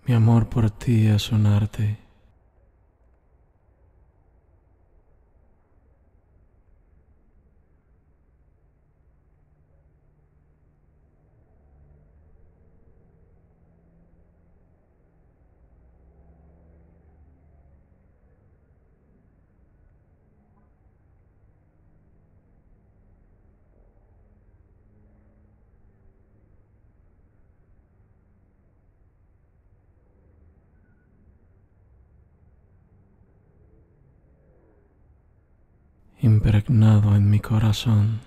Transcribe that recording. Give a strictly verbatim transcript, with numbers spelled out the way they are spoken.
Mi amor por ti es un arte. Impregnado en mi corazón.